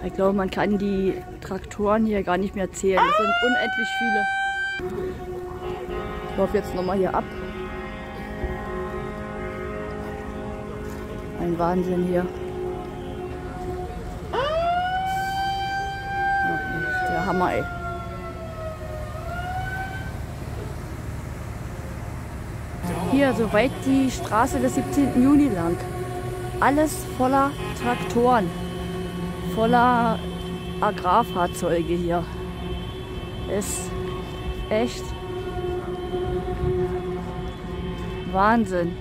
Ich glaube, man kann die Traktoren hier gar nicht mehr zählen. Es sind unendlich viele. Ich laufe jetzt nochmal hier ab. Ein Wahnsinn hier. Der Hammer, ey. Hier, soweit die Straße des 17. Juni lang. Alles voller Traktoren, voller Agrarfahrzeuge hier. Ist echt Wahnsinn.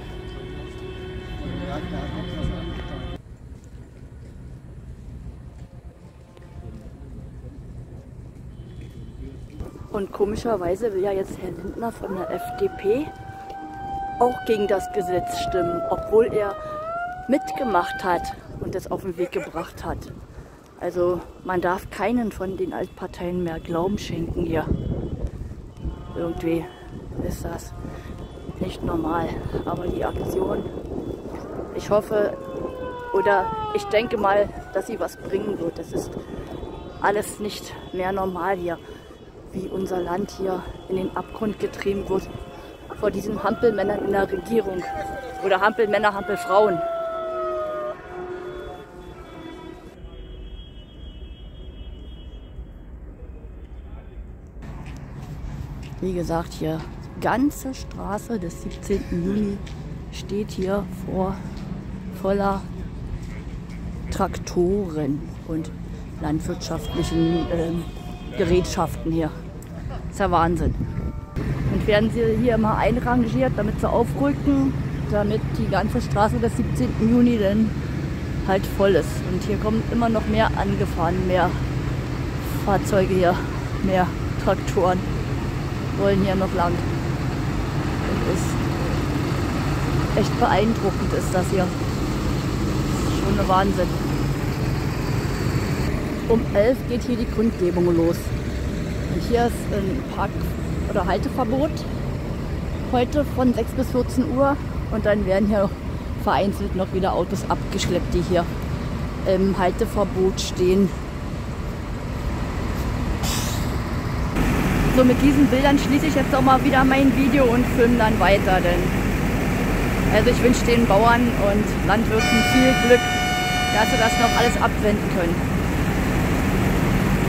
Und komischerweise will ja jetzt Herr Lindner von der FDP auch gegen das Gesetz stimmen, obwohl er mitgemacht hat und es auf den Weg gebracht hat. Also man darf keinen von den Altparteien mehr Glauben schenken hier. Irgendwie ist das nicht normal. Aber die Aktion, ich hoffe oder ich denke mal, dass sie was bringen wird. Es ist alles nicht mehr normal hier, wie unser Land hier in den Abgrund getrieben wird vor diesen Hampelmännern in der Regierung. Oder Hampelmänner, Hampelfrauen. Wie gesagt, hier ganze Straße des 17. Juni steht hier voller Traktoren und landwirtschaftlichen Gerätschaften hier. Das ist ja Wahnsinn. Und werden sie hier immer einrangiert, damit sie aufrücken, damit die ganze Straße des 17. Juni dann halt voll ist. Und hier kommen immer noch mehr angefahren, mehr Fahrzeuge hier, mehr Traktoren wollen hier noch lang. Und ist echt beeindruckend ist das hier. Das ist schon ein Wahnsinn. Um 11 geht hier die Kundgebung los. Und hier ist ein Park- oder Halteverbot. Heute von 6 bis 14 Uhr. Und dann werden hier vereinzelt noch wieder Autos abgeschleppt, die hier im Halteverbot stehen. So, mit diesen Bildern schließe ich jetzt auch mal wieder mein Video und filme dann weiter. Also ich wünsche den Bauern und Landwirten viel Glück, dass sie das noch alles abwenden können.